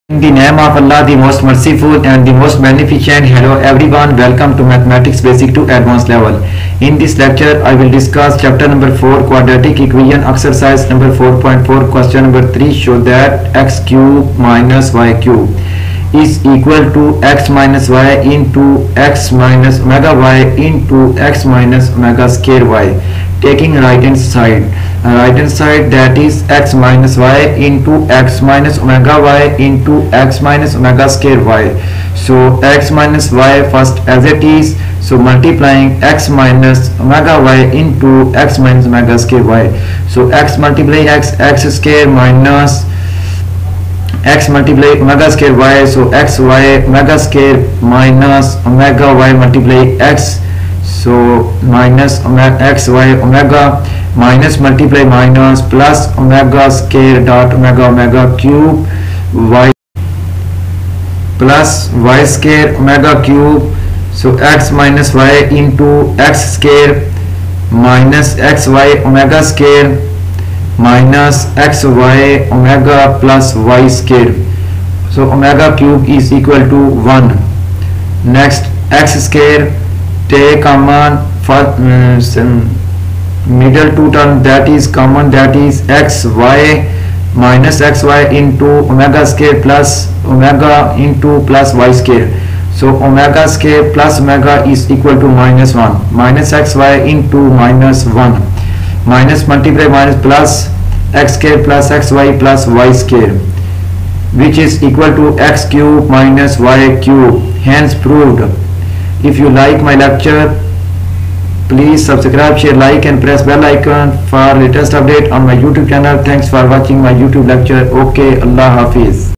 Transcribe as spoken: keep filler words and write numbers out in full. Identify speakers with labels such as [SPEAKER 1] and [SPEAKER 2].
[SPEAKER 1] In the name of Allah, the most merciful and the most beneficent. Hello everyone, welcome to Mathematics Basic to Advanced level. In this lecture, I will discuss chapter number four, quadratic equation, exercise number four point four, question number three. Show that x cube minus y cube is equal to x minus y into x minus omega y into x minus omega square y. Taking right hand side, uh, right hand side, that is x minus y into x minus omega y into x minus omega square y. So x minus y first as it is, so multiplying x minus omega y into x minus omega square y. So x multiply x, x square minus x multiply omega square y. So x y omega square minus omega y multiply x. So minus omega x y omega minus multiply minus plus omega square dot omega omega cube y plus y square omega cube. So x minus y into x square minus xy omega square minus xy omega plus y square. So omega cube is equal to one. Next, x square, take common for um, middle two term, that is common, that is xy minus xy into omega square plus omega into plus y square. So omega square plus omega is equal to minus one, minus xy into minus one, minus multiply minus plus x square plus xy plus y square, which is equal to x cube minus y cube. Hence proved. If you like my lecture, please subscribe, share, like and press bell icon for latest update on my YouTube channel. Thanks for watching my YouTube lecture. Okay, Allah Hafiz.